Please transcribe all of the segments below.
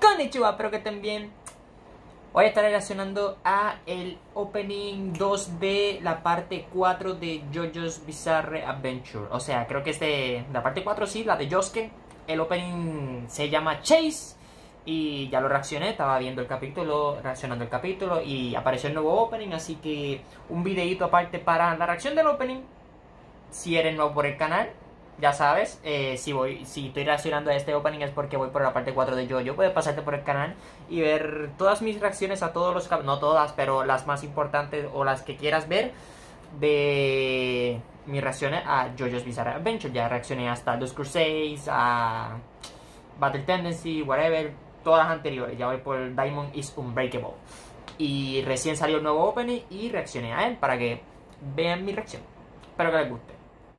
Konnichiwa, espero que estén bien. Hoy estaré reaccionando a el opening 2 de la parte 4 de JoJo's Bizarre Adventure. O sea, creo que es de la parte 4, sí, la de Yosuke. El opening se llama Chase. Y ya lo reaccioné, estaba viendo el capítulo, reaccionando el capítulo. Y apareció el nuevo opening, así que un videito aparte para la reacción del opening. Si eres nuevo por el canal, ya sabes, si estoy reaccionando a este opening es porque voy por la parte 4 de JoJo. Puedes pasarte por el canal y ver todas mis reacciones a todos los capítulos, no todas, pero las más importantes o las que quieras ver de mis reacciones a JoJo's Bizarre Adventure. Ya reaccioné hasta Los Crusades, a Battle Tendency, whatever, todas las anteriores. Ya voy por Diamond is Unbreakable. Y recién salió el nuevo opening y reaccioné a él para que vean mi reacción. Espero que les guste.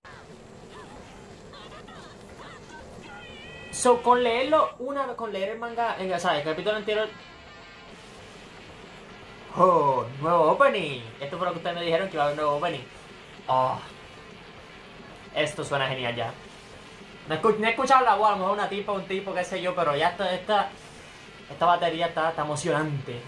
So, con leerlo con leer el manga, o sea, el capítulo anterior. Oh, nuevo opening. Esto fue lo que ustedes me dijeron, que iba a haber un nuevo opening. Oh, esto suena genial ya. No he escuchado la voz, a lo mejor una tipa, un tipo, qué sé yo, pero ya esta batería está emocionante.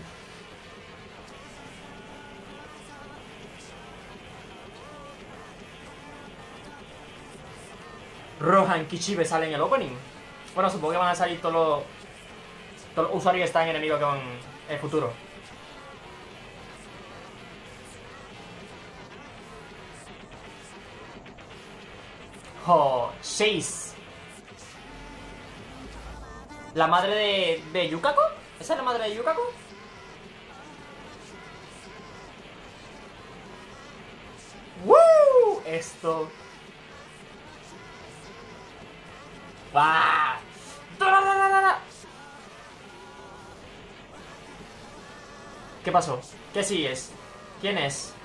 Rohan Kishibe sale en el opening. Bueno, supongo que van a salir todos los usuarios que están enemigos con el futuro. Oh, Chase. La madre de Yukako. ¿Esa es la madre de Yukako? ¡Woo! Esto. ¡Bah! ¿Qué pasó? ¿Qué sigues? ¿Quién es?